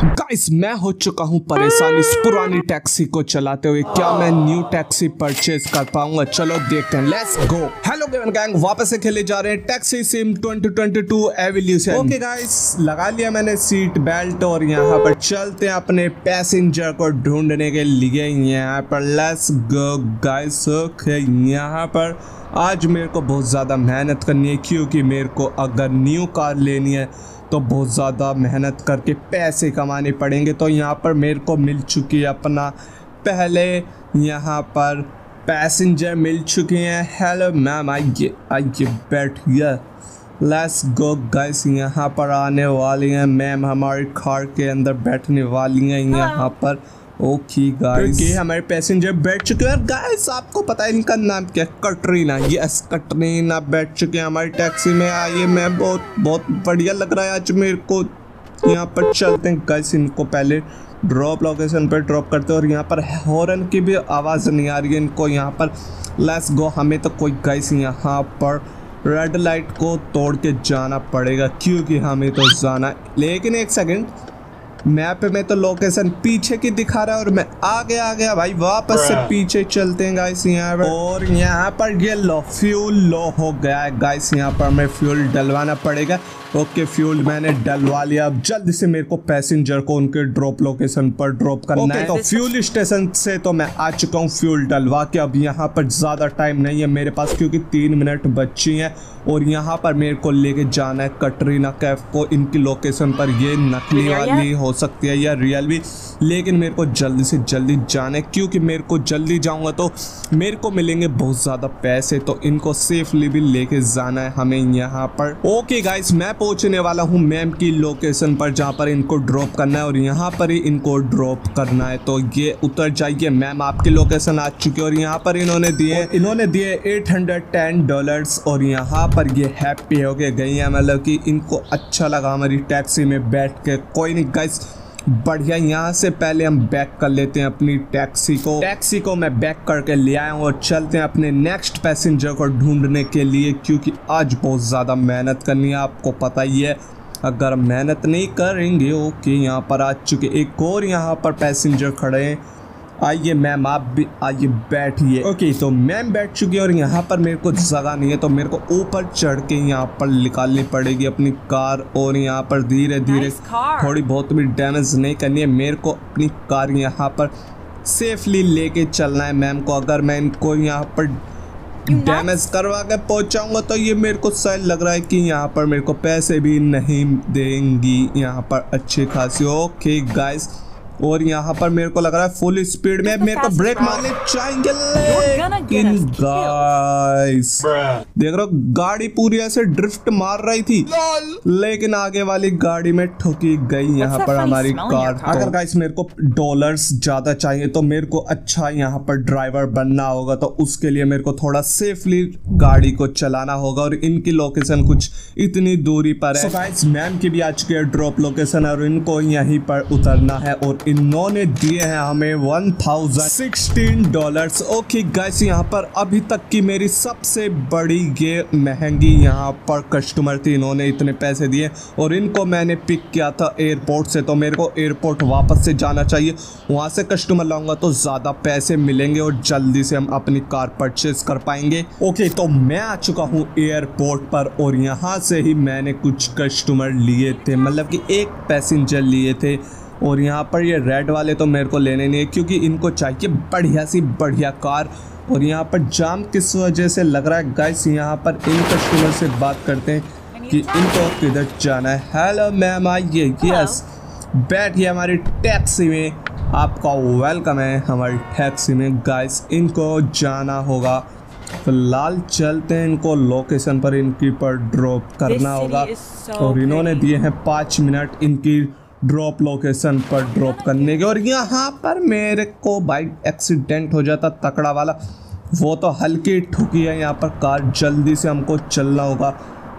Guys मैं हो चुका हूँ परेशान इस पुरानी टैक्सी को चलाते हुए। क्या मैं न्यू टैक्सी परचेज कर पाऊंगा? चलो देखते हैं, let's go. Hello gamer gang, वापस से खेले जा रहे हैं taxi sim 2022 evolution. Okay guys, लगा लिया मैंने सीट बेल्ट और यहाँ पर चलते हैं अपने पैसेंजर को ढूंढने के लिए। यहाँ पर लेट्स गो गाइस। ओके, यहाँ पर आज मेरे को बहुत ज़्यादा मेहनत करनी है क्योंकि मेरे को अगर न्यू कार लेनी है तो बहुत ज़्यादा मेहनत करके पैसे कमाने पड़ेंगे। तो यहाँ पर मेरे को मिल चुकी है अपना पहले यहाँ पर पैसेंजर मिल चुके हैं। हेलो मैम, आइए बैठिए। लेट्स गो गाइस, यहाँ पर आने वाली हैं मैम, हमारी कार के अंदर बैठने वाली हैं यहाँ पर। ओके गाइस, ये हमारे पैसेंजर बैठ चुके हैं। गाइस आपको पता है इनका नाम क्या है? कटरीना। यस, कटरीना बैठ चुके हैं हमारी टैक्सी में। आइए मैम, बहुत बढ़िया लग रहा है आज मेरे को। यहाँ पर चलते हैं गाइस, इनको पहले ड्रॉप लोकेशन पर ड्रॉप करते हैं। और यहाँ पर हॉर्न की भी आवाज़ नहीं आ रही है इनको यहाँ पर। Let's go. हमें तो कोई गाइस यहाँ पर रेड लाइट को तोड़ के जाना पड़ेगा क्योंकि हमें तो जाना। लेकिन एक सेकेंड, मैप में तो लोकेशन पीछे की दिखा रहा है और मैं आगे आ गया भाई। वापस से पीछे चलते हैं गाइस यहाँ पर। और यहाँ पर ये लो फ्यूल लो हो गया है गाइस। यहाँ पर हमें फ्यूल डलवाना पड़ेगा। ओके, फ्यूल मैंने डलवा लिया। अब जल्दी से मेरे को पैसेंजर को उनके ड्रॉप लोकेशन पर ड्रॉप करना है। तो फ्यूल स्टेशन से तो मैं आ चुका हूँ फ्यूल डलवा के। अब यहाँ पर ज़्यादा टाइम नहीं है मेरे पास क्योंकि 3 मिनट बची हैं। और यहाँ पर मेरे को लेके जाना है कटरीना कैफ को। इनकी लोकेशन पर ये नकली वाली हो सकती है या रियल भी, लेकिन मेरे को जल्दी से जल्दी जाना है क्योंकि मेरे को जल्दी जाऊँगा तो मेरे को मिलेंगे बहुत ज़्यादा पैसे। तो इनको सेफली भी लेके जाना है हमें यहाँ पर। ओके गाइस, मैं पहुंचने वाला हूं मैम की लोकेशन पर जहां पर इनको ड्रॉप करना है और यहां पर ही इनको ड्रॉप करना है। तो ये उतर जाइए मैम, आपकी लोकेशन आ चुकी है। और यहां पर इन्होंने दिए $810 और यहां पर ये हैप्पी हो गई है। मतलब कि इनको अच्छा लगा हमारी टैक्सी में बैठ के। कोई नहीं गाइस, बढ़िया। यहाँ से पहले हम बैक कर लेते हैं अपनी टैक्सी को मैं बैक करके ले आया हूँ और चलते हैं अपने नेक्स्ट पैसेंजर को ढूंढने के लिए क्योंकि आज बहुत ज़्यादा मेहनत करनी है। आपको पता ही है, अगर मेहनत नहीं करेंगे। ओके, यहाँ पर आ चुके एक और यहाँ पर पैसेंजर खड़े हैं। आइए मैम, आप भी आइए, बैठिए। ओके, तो मैम बैठ चुकी है और यहाँ पर मेरे को जगह नहीं है तो मेरे को ऊपर चढ़ के यहाँ पर निकालनी पड़ेगी अपनी कार। और यहाँ पर धीरे धीरे थोड़ी बहुत भी डैमेज नहीं करनी है। मेरे को अपनी कार यहाँ पर सेफली लेके चलना है मैम को। अगर मैं इनको यहाँ पर डैमेज करवा के पहुँचाऊँगा तो ये मेरे को शायद लग रहा है कि यहाँ पर मेरे को पैसे भी नहीं देंगी यहाँ पर अच्छी खासी। ओके गाइस, और यहाँ पर मेरे को लग रहा है फुल स्पीड में मेरे को ब्रेक मारने चाहिए। लेकिन गाइस देख रहे हो, गाड़ी पूरी ऐसे ड्रिफ्ट मार रही थी लेकिन आगे वाली गाड़ी में ठुकी गई यहाँ पर हमारी कार। अगर गाइस मेरे को डॉलर्स ज्यादा चाहिए तो मेरे को अच्छा यहाँ पर ड्राइवर बनना होगा। तो उसके लिए मेरे को थोड़ा सेफली गाड़ी को चलाना होगा और इनकी लोकेशन कुछ इतनी दूरी पर है। गाइस मैम की भी आ चुकी है ड्रॉप लोकेशन और इनको यहीं पर उतरना है और इन्होंने दिए हैं हमें $1016। ओके गाइस, यहाँ पर अभी तक की मेरी सबसे बड़ी ये महंगी यहाँ पर कस्टमर थी। इन्होंने इतने पैसे दिए और इनको मैंने पिक किया था एयरपोर्ट से। तो मेरे को एयरपोर्ट वापस से जाना चाहिए, वहाँ से कस्टमर लाऊंगा तो ज़्यादा पैसे मिलेंगे और जल्दी से हम अपनी कार परचेज कर पाएंगे। ओके, तो मैं आ चुका हूँ एयरपोर्ट पर और यहाँ से ही मैंने कुछ कस्टमर लिए थे, मतलब कि एक पैसेंजर लिए थे। और यहाँ पर ये रेड वाले तो मेरे को लेने नहीं है क्योंकि इनको चाहिए बढ़िया सी बढ़िया कार। और यहाँ पर जाम किस वजह से लग रहा है गाइस, यहाँ पर इन कस्टमर से बात करते हैं कि इनको किधर जाना है। हेलो मैम, आइए। यस, बैठिए हमारी टैक्सी में, आपका वेलकम है हमारी टैक्सी में। गाइस इनको जाना होगा, फिलहाल चलते हैं इनको लोकेशन पर इनकी पर ड्रॉप करना होगा। और इन्होंने दिए हैं 5 मिनट इनकी ड्रॉप लोकेशन पर ड्रॉप करने के। और यहाँ पर मेरे को बाइक एक्सीडेंट हो जाता तकड़ा वाला, वो तो हल्की ठुकी है यहाँ पर कार। जल्दी से हमको चलना होगा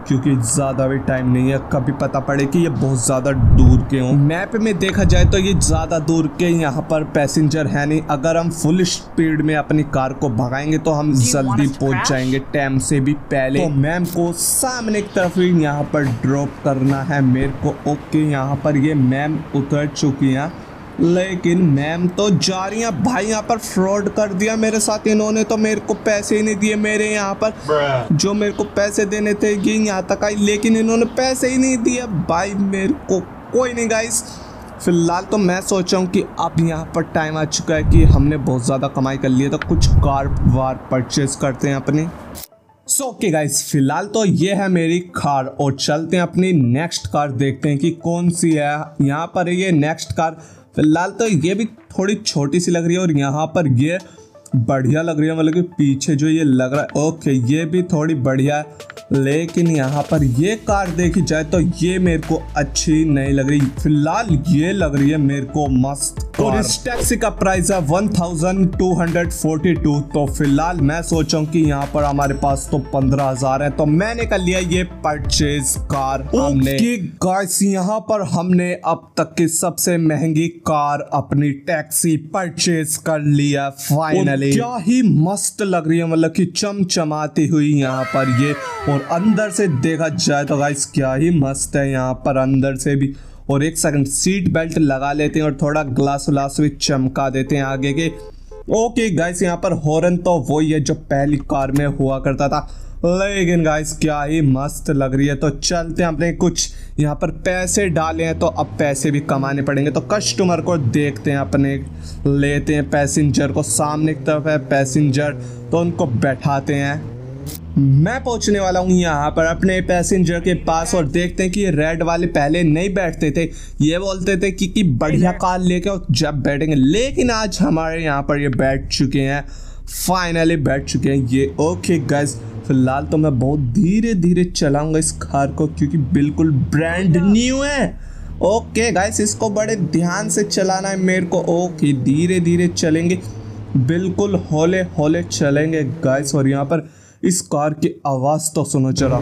क्योंकि ज़्यादा भी टाइम नहीं है, कभी पता पड़े कि ये बहुत ज़्यादा दूर के हों। मैप में देखा जाए तो ये ज़्यादा दूर के यहाँ पर पैसेंजर है नहीं। अगर हम फुल स्पीड में अपनी कार को भगाएंगे तो हम जल्दी पहुँच जाएंगे टाइम से भी पहले। तो मैम को सामने की तरफ ही यहाँ पर ड्रॉप करना है मेरे को। ओके, यहाँ पर ये मैम उतर चुकी हैं, लेकिन मैम तो जा रही हैं। भाई यहाँ पर फ्रॉड कर दिया मेरे साथ इन्होंने, तो मेरे को पैसे ही नहीं दिए। मेरे यहाँ पर जो मेरे को पैसे देने थे ये यहाँ तक आई, लेकिन इन्होंने पैसे ही नहीं दिए भाई मेरे को। कोई नहीं गाइस, फिलहाल तो मैं सोच रहा हूँ कि अब यहाँ पर टाइम आ चुका है कि हमने बहुत ज़्यादा कमाई कर ली है, तो कुछ कार वार परचेज करते हैं अपनी। ओके गाइस, फिलहाल तो ये है मेरी कार और चलते हैं अपनी नेक्स्ट कार देखते हैं कि कौन सी है। यहाँ पर ये नेक्स्ट कार, फिलहाल तो ये भी थोड़ी छोटी सी लग रही है और यहाँ पर ये बढ़िया लग रही है, मतलब कि पीछे जो ये लग रहा है ओके ये भी थोड़ी बढ़िया है। लेकिन यहाँ पर ये कार देखी जाए तो ये मेरे को अच्छी नहीं लग रही। फिलहाल ये लग रही है मेरे को मस्त और इस टैक्सी का प्राइस है 1242। तो फिलहाल मैं सोचा कि यहाँ पर हमारे पास तो 15,000 है, तो मैंने कर लिया ये परचेज कार हमने। गाइस यहाँ पर हमने अब तक की सबसे महंगी कार अपनी टैक्सी परचेज कर लिया फाइनली। क्या ही मस्त लग रही है, मतलब कि चमचमाती हुई यहाँ पर ये। और अंदर से देखा जाए तो गाइस क्या ही मस्त है यहाँ पर अंदर से भी। और एक सेकंड, सीट बेल्ट लगा लेते हैं और थोड़ा ग्लास व्लास भी चमका देते हैं आगे के। ओके गाइस, यहाँ पर हॉर्न तो वही है जो पहली कार में हुआ करता था, लेकिन गाइस क्या ही मस्त लग रही है। तो चलते हैं, अपने कुछ यहाँ पर पैसे डाले हैं तो अब पैसे भी कमाने पड़ेंगे। तो कस्टमर को देखते हैं, अपने लेते हैं पैसेंजर को। सामने की तरफ है पैसेंजर, तो उनको बैठाते हैं। मैं पहुंचने वाला हूं यहाँ पर अपने पैसेंजर के पास और देखते हैं कि ये रेड वाले पहले नहीं बैठते थे, ये बोलते थे कि बढ़िया कार लेके और जब बैठेंगे, लेकिन आज हमारे यहाँ पर ये बैठ चुके हैं, फाइनली बैठ चुके हैं ये। ओके गाइस, फिलहाल तो मैं बहुत धीरे धीरे चलाऊंगा इस कार को क्योंकि बिल्कुल ब्रांड न्यू है। ओके गाइस, इसको बड़े ध्यान से चलाना है मेरे को। ओके, धीरे धीरे चलेंगे, बिल्कुल हौले हौले चलेंगे गाइस। और यहाँ पर इस कार की आवाज़ तो सुनो जरा,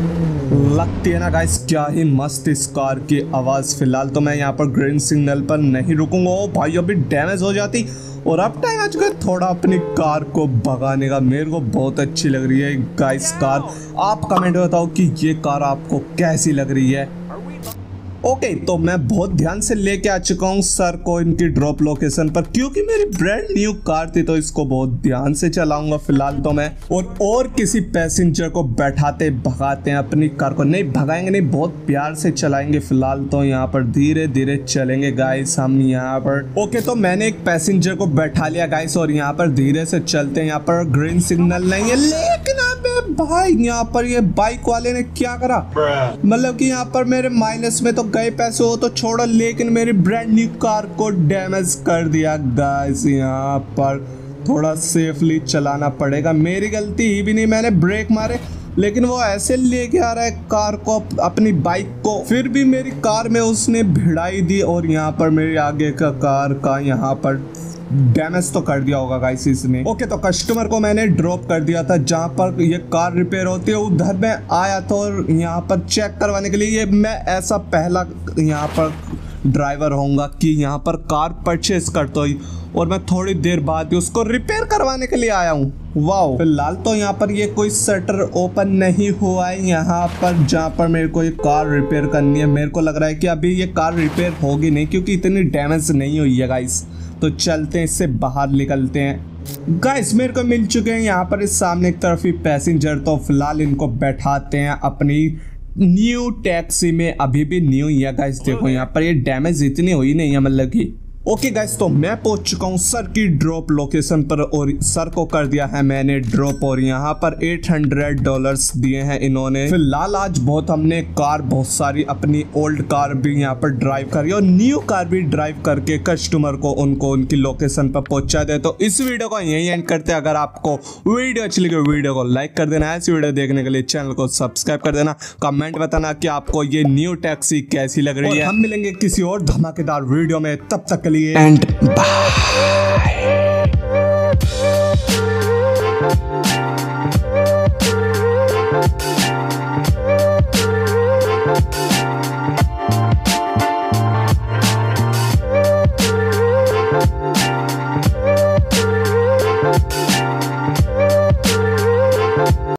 लगती है ना गाइस क्या ही मस्त इस कार की आवाज़। फिलहाल तो मैं यहाँ पर ग्रीन सिग्नल पर नहीं रुकूंगा। ओ भाई अभी डैमेज हो जाती, और अब टाइम आ चुका है थोड़ा अपनी कार को भगाने का। मेरे को बहुत अच्छी लग रही है गाइस कार। आप कमेंट में बताओ कि ये कार आपको कैसी लग रही है। ओके, तो मैं बहुत ध्यान से लेके आ चुका हूँ सर को इनकी ड्रॉप लोकेशन पर, क्योंकि मेरी ब्रांड न्यू कार थी तो इसको बहुत ध्यान से चलाऊंगा फिलहाल तो मैं। और किसी पैसेंजर को बैठाते भगाते हैं अपनी कार को। नहीं भगाएंगे नहीं, बहुत प्यार से चलाएंगे। फिलहाल तो यहाँ पर धीरे धीरे चलेंगे गाइस हम यहाँ पर। ओके, तो मैंने एक पैसेंजर को बैठा लिया गाइस और यहाँ पर धीरे से चलते हैं। यहाँ पर ग्रीन सिग्नल नहीं है, लेकिन भाई यहाँ पर ये बाइक वाले ने क्या करा, मतलब कि यहाँ पर मेरे माइनस में तो गए पैसे हो तो छोड़ो, लेकिन मेरी ब्रांड न्यू कार को डैमेज कर दिया गाइस। यहाँ पर थोड़ा सेफली चलाना पड़ेगा, मेरी गलती ही भी नहीं, मैंने ब्रेक मारे लेकिन वो ऐसे लेके आ रहा है कार को, अपनी बाइक को, फिर भी मेरी कार में उसने भिड़ाई दी और यहाँ पर मेरे आगे का कार का यहाँ पर डैमेज तो कर दिया होगा गाइस इसने। ओके, तो कस्टमर को मैंने ड्रॉप कर दिया था जहाँ पर ये कार रिपेयर होती है, उधर मैं आया था और यहाँ पर चेक करवाने के लिए। ये मैं ऐसा पहला यहाँ पर ड्राइवर होऊंगा कि यहाँ पर कार परचेज करता ही, और मैं थोड़ी देर बाद ही उसको रिपेयर करवाने के लिए आया हूँ। वाओ, फिलहाल तो यहाँ पर ये कोई शटर ओपन नहीं हुआ है यहाँ पर जहाँ पर मेरे को ये कार रिपेयर करनी है। मेरे को लग रहा है कि अभी ये कार रिपेयर होगी नहीं क्योंकि इतनी डैमेज नहीं हुई है गाइस। तो चलते हैं, इससे बाहर निकलते हैं गाइस। मेरे को मिल चुके हैं यहाँ पर इस सामने की तरफ ही पैसेंजर, तो फिलहाल इनको बैठाते हैं अपनी न्यू टैक्सी में। अभी भी न्यू ही है गाइस, देखो यहाँ पर ये डैमेज इतनी हुई नहीं है, मतलब कि। ओके गाइस, तो मैं पहुंच चुका हूं सर की ड्रॉप लोकेशन पर और सर को कर दिया है मैंने ड्रॉप, और यहाँ पर $800 दिए हैं इन्होंने। फिलहाल आज बहुत हमने कार बहुत सारी अपनी ओल्ड कार भी यहाँ पर ड्राइव करी और न्यू कार भी ड्राइव करके कस्टमर को उनको उनकी लोकेशन पर पहुंचा दे। तो इस वीडियो को यही एंड करते हैं। अगर आपको वीडियो अच्छी लगी वीडियो को लाइक कर देना, ऐसी वीडियो देखने के लिए चैनल को सब्सक्राइब कर देना, कमेंट बताना कि आपको ये न्यू टैक्सी कैसी लग रही है। हम मिलेंगे किसी और धमाकेदार वीडियो में, तब तक के लिए एंड बाय।